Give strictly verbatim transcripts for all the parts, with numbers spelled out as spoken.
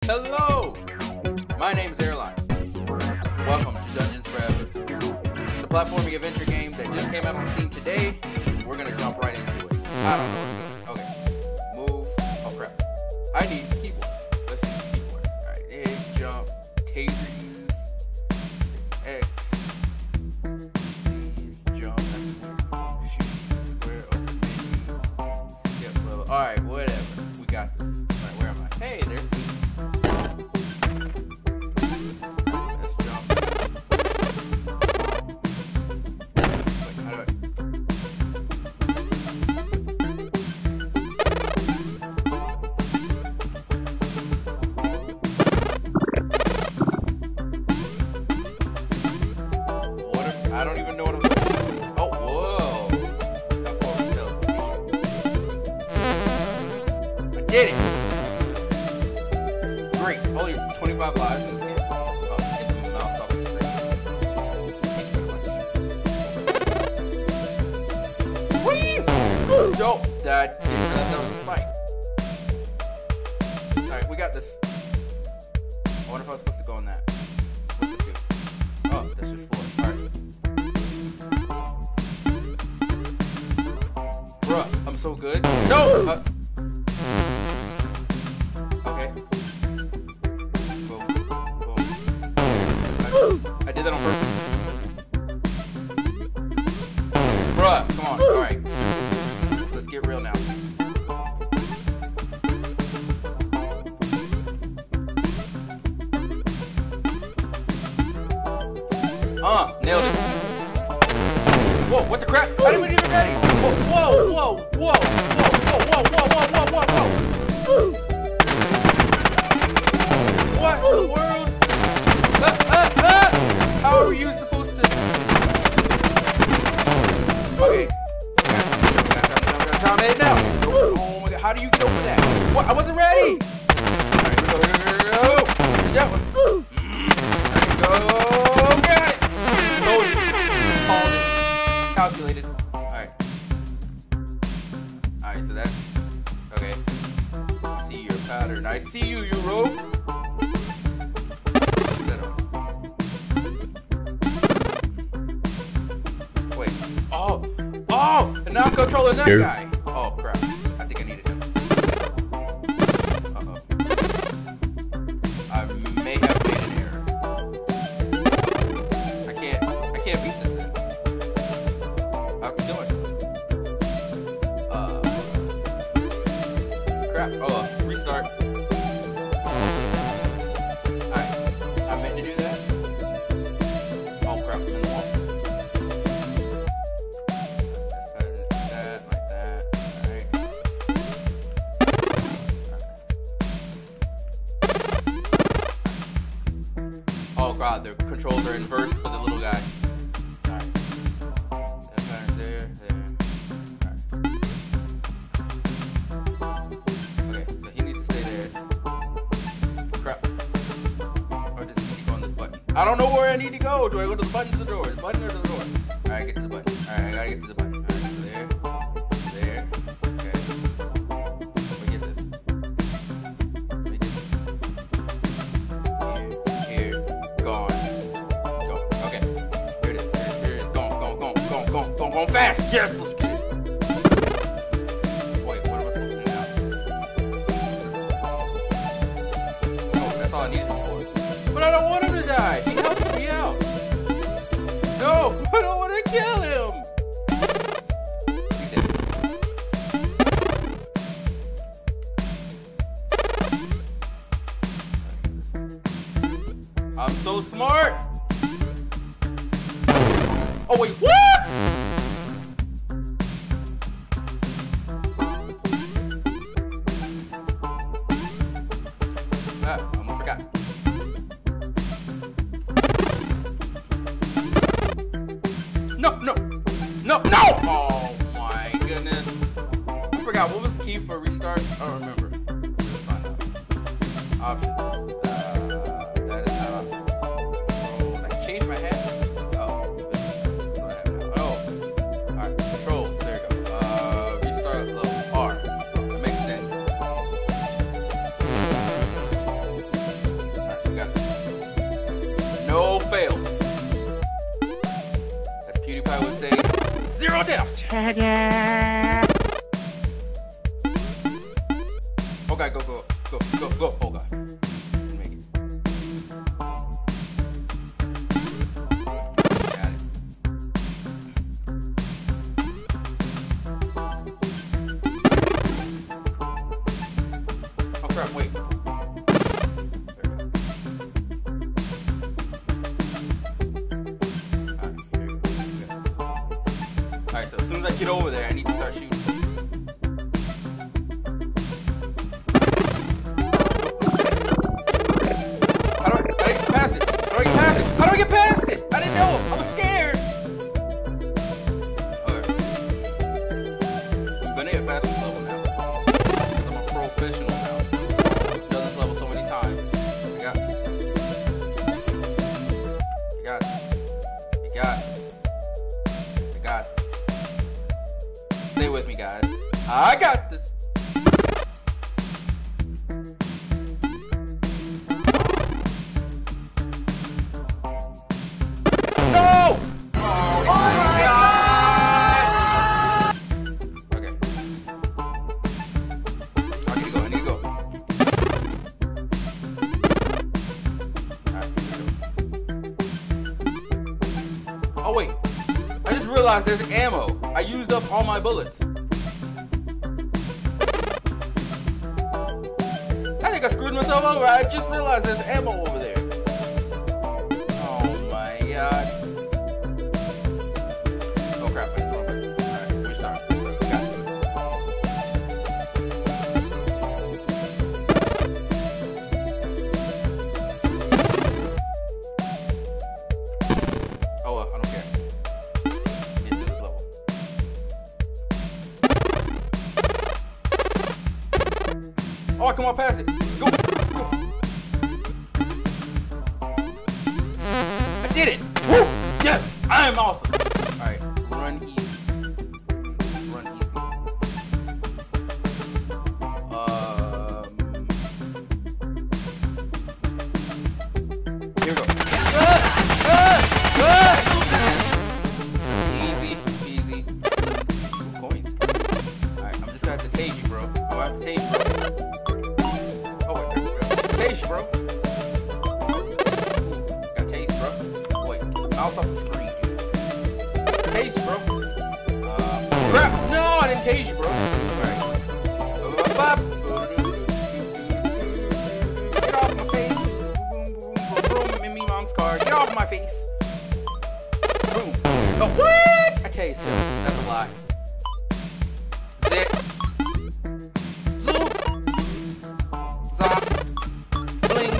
Hello! My name is Airline. Welcome to Dungeons Forever. It's a platforming adventure game that just came out on Steam today. We're gonna jump right into it. I don't know what to do. Okay. Move. Oh crap. I need a keyboard. Let's see the keyboard. Alright, A, jump, taser use. It's X. Please jump. That's shoot. Square open menu. Skip level. Alright, whatever. We got this. Alright, where am I? Hey, there's me. I don't even know what I'm doing. Oh, whoa. I did it. Great. Only twenty-five lives in this game. Oh, get the mouse off the screen. Whee! Dope. That didn't realize that was a spike. Alright, we got this. I wonder if I was supposed to go in that. What's this do? Oh, that's just four. Alright. Bruh, I'm so good. No! Uh, okay. Boom. Boom. I, I did that on purpose. Bruh, come on. Alright. Let's get real now. Uh, nailed it. Whoa, what the crap? I didn't even get ready. Whoa, whoa, whoa, whoa, whoa, whoa, whoa, whoa, whoa, whoa, whoa. What in the world? Uh, uh, uh. How are you supposed to? Okay. Time it now. Oh my god, how do you get over that? What? I wasn't ready. Alright, go, go, go, go. That one. There you go. Got it. Told you. Called it. Calculated. Alright. Alright, so that's okay. I see your pattern. I see you, you rogue. Wait. Oh. Oh! And now I'm controlling that Here. guy. Oh crap. I think I needed him. Uh-oh. I may have made an error. I can't I can't beat this then. I have to kill myself. Uh crap. Oh uh, restart. Alright. I meant to do that. Oh crap, I'm in the wall. That's better than that, like that. Alright. Oh god, the controls are inversed for the little guy. Alright. That pattern's there, there. Alright. Okay, so he needs to stay there. Crap. Or does he need to go on this button? I don't know where I need to go. Do I go to the button to the door? The button or to the door? Alright, get to the button. Alright, I gotta get to the button. Alright, so there. There. Okay. Let me get this. Let me get this. Here. Here. Gone. Go. Okay. Here it is. Here it is. Here it is. Go, go, go, go, go, go, go fast. Yes, let's get it. Wait, what am I supposed to do now? Oh, that's all I needed him for. But I don't want him to die. He helped me out. No, I don't want to kill him. He's dead. I'm so smart. Oh wait, what? Ah, I almost forgot. No, no, no, no! Oh my goodness. I forgot, what was the key for restart? I don't remember. Let's find out. Options. Uh, that is not options. Controls. I can change my head. Oh, that's what I have now. Oh, alright. Controls. There you go. Uh, restart level R. That makes sense. more deaths. Okay, go, go, go, go, go. Oh god. Make it. Got it. Oh crap, wait. Alright, so as soon as I get over there, I need to start shooting. How do I, I didn't get past it? How do I get past it? How do I get past it? I didn't know. I was scared. Okay. I'm gonna get past this level now. I'm a professional now. I've done this level so many times. I got this. I got this. I got this. I got this. Stay with me, guys. I got this. No! Oh my god! Okay. I need to go. I need to go. Alright, here we go. Oh wait. I just realized there's ammo. I used up all my bullets. I think I screwed myself over. I just realized there's ammo over there. Oh my god. Oh crap, I threw it. Alright, restart. We got this. Oh well, I don't care. Get through this level. Oh, I come on past it. Go, go. I did it. Woo! Yes, I am awesome. All right, run easy. Run easy. Um, here we go. Ah, ah, ah. Easy, easy. Let's get two coins. All right, I'm just gonna have to tase you, bro. I'm gonna have to tase you, bro. Oh wait, tase you, bro. Got tase, bro. Wait, mouse off the screen. Tase you, bro. Uh, crap! No, I didn't tase you, bro. Alright. Get off my face. Boom, boom, boom, boom. Me mom's car. Get off my face. Boom. Oh, what? I tased him. That's a lie. Zip. Zoop. Zop. Bling.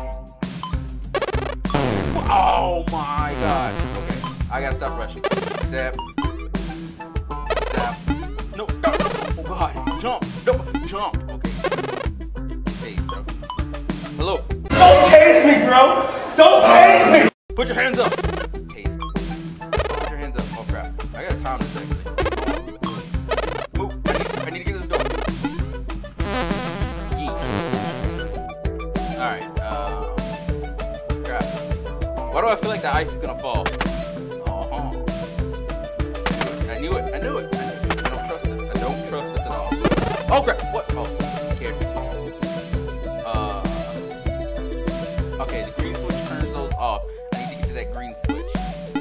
Oh my god. Okay. I gotta stop rushing. Zap. Zap. No. Go. Oh god. Jump. No. Jump. Okay. Tase, bro. Hello. Don't tase me, bro! Don't tase me! Put your hands up. Tase. Put your hands up. Oh crap. I gotta time this actually. Move. I need, I need to get to this door. Yeet. Alright. Um. Crap. Why do I feel like the ice is gonna fall? Uh-huh. I knew it. I knew it. I knew it. I don't trust this. I don't trust this at all. Oh crap. What? Oh, scared me. Uh. Okay, the green switch turns those off. I need to get to that green switch.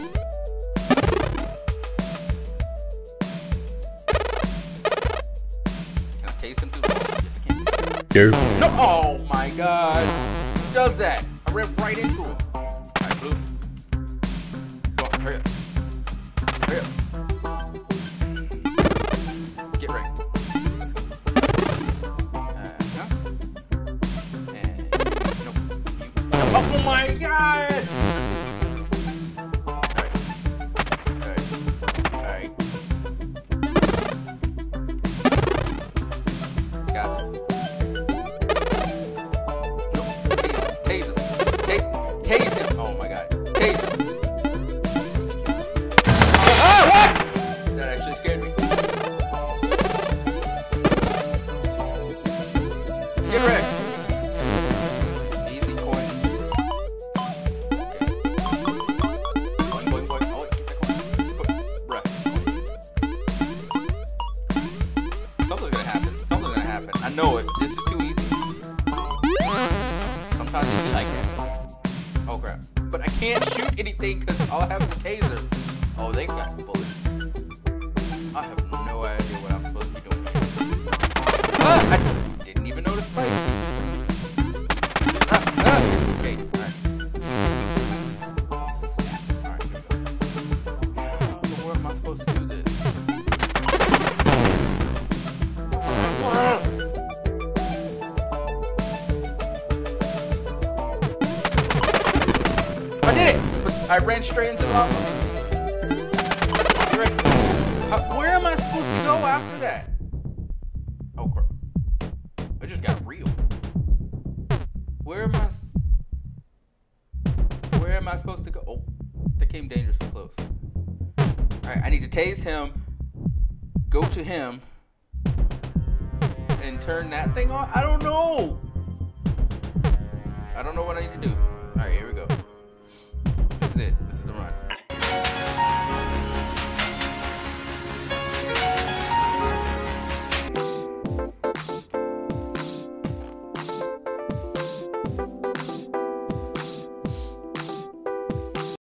Can I tase him through the wall? Yes, I can. Go. No! Oh my god! Who does that? I ran right into him. Alright, blue. Go on, hurry up. Hurry up. Get wrecked. Let's go. Uh-huh. And nope. You. Oh my god! Alright. Alright. Alright. Got this. No. Tase him. Tase him. Tase him. Oh my god. Tase him. Ah, what? That actually scared me. Get wrecked. Easy coin. sometimes it'd be like that. Oh crap. But I can't shoot anything because all I have is a taser. Oh, they got bullets. I have no idea what I'm supposed to be doing here. Ah, I didn't even notice spikes. Ah, ah. Okay, alright. Alright, here we go. How in the world am I supposed to do this? I did it! But I ran straight into the lava. Right. How, where am I supposed to go after that? Oh crap. I just got real. Where am I s- Where am I supposed to go? Oh, that came dangerously close. Alright, I need to tase him, go to him, and turn that thing on? I don't know. I don't know what I need to do.